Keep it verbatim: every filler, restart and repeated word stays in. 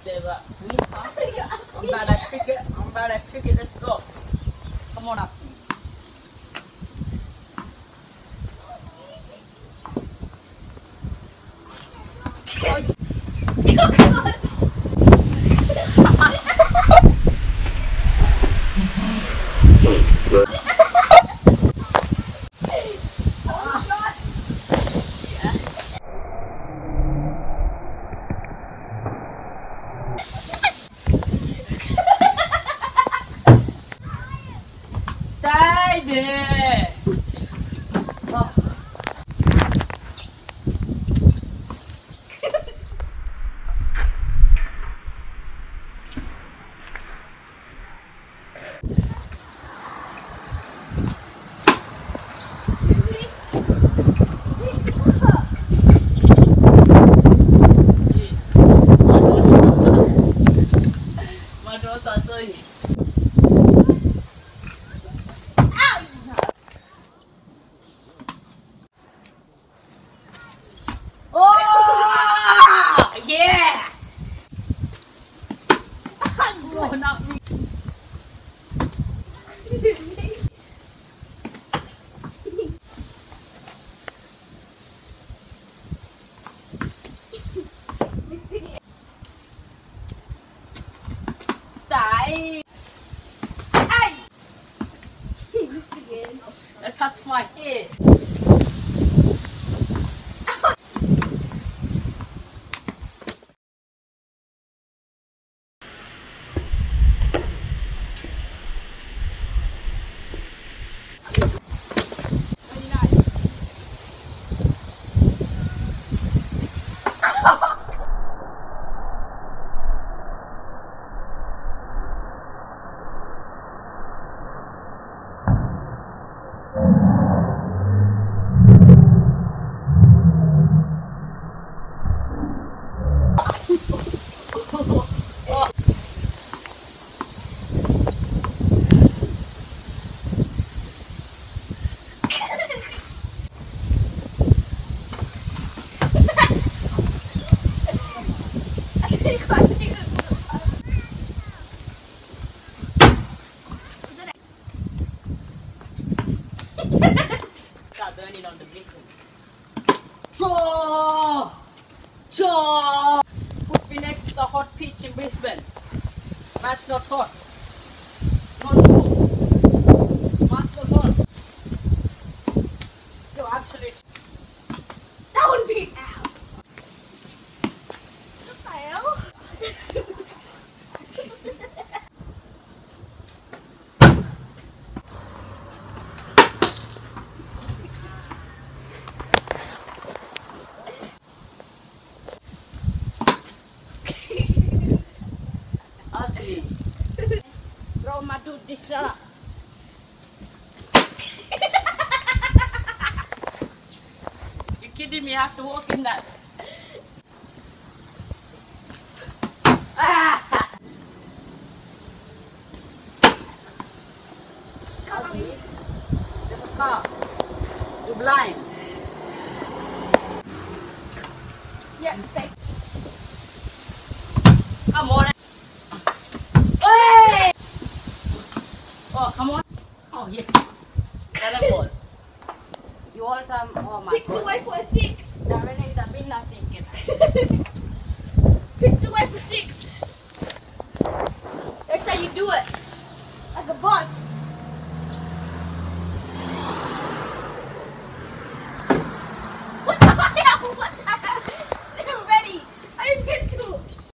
say that. Me, huh? I'm bad at cricket. I'm bad at cricket. Let's go. Come on, ask me. There. Oh. Madrasah sorry. Yeah! Oh, not me. Die! Ay! He missed again. That touched my head. Start burning on the Brisbane. Chaw! Chaw! Put me next to the hot pitch in Brisbane. Match not hot. Not cool. Match not hot. Yo, absolutely. That would be out. What the hell? Aznee. Throw my dude this up. You kidding me? I have to walk in that. Ah! Aznee, there's a car. You're blind. Yeah, thanks. Come on. Hey! Oh, come on. Oh, yeah. Another ball. You all time. Oh, my Pick God. the way for a six. Darren is a big nothing. Pick the way for six. That's how you do it. Like a boss.